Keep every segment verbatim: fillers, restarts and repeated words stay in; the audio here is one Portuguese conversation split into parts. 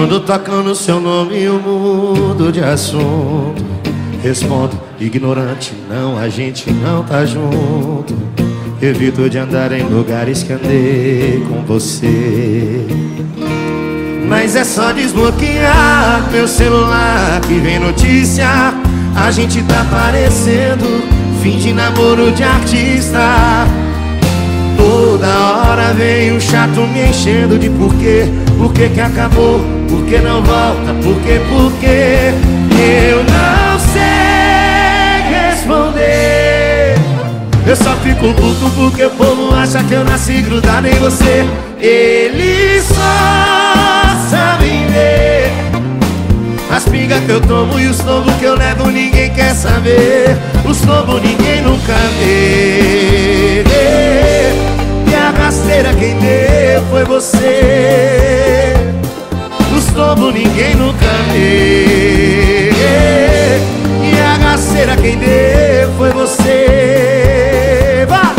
Quando tocam no seu nome eu mudo de assunto. Respondo, ignorante, não, a gente não tá junto. Evito de andar em lugares que andei com você. Mas é só desbloquear meu celular que vem notícia. A gente tá parecendo fim de namoro de artista. Toda hora vem um chato me enchendo de porquê. Por que que acabou? Por que não volta? Por que, por que? Eu não sei responder. Eu só fico puto porque o povo acha que eu nasci grudado em você. Eles só sabem ver as pingas que eu tomo e os tombos que eu levo, ninguém quer saber. Os tombos ninguém nunca vê. E a rasteira quem deu foi você. Os tombos ninguém nunca vê. E a rasteira quem deu foi você. Vai!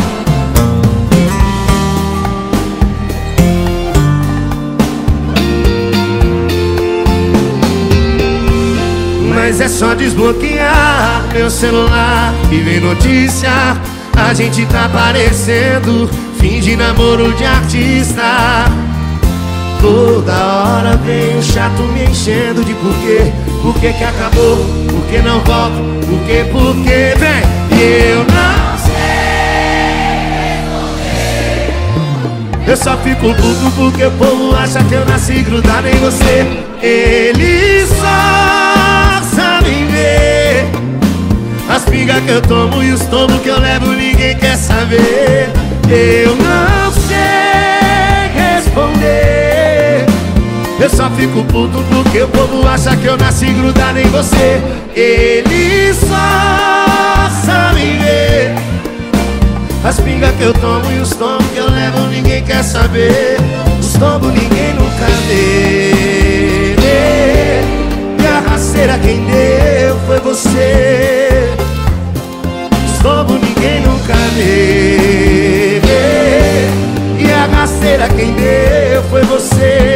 Mas é só desbloquear meu celular e vem notícia. A gente tá parecendo fim de namoro de artista. Toda hora vem um chato me enchendo de porquê. Por que que acabou? Por que não volta? Por que, por que vem? E eu não sei responder. Eu só fico puto porque o povo acha que eu nasci grudado em você. Eles só sabem ver as pingas que eu tomo e os tombos que eu levo, ninguém quer saber. Eu não sei responder. Eu só fico puto porque o povo acha que eu nasci grudado em você. Eles só sabem ver as pingas que eu tomo e os tombos que eu levo, ninguém quer saber. Os tombos ninguém nunca vê. E a rasteira quem deu foi você. Os tombos ninguém nunca vê. E a rasteira quem deu foi você.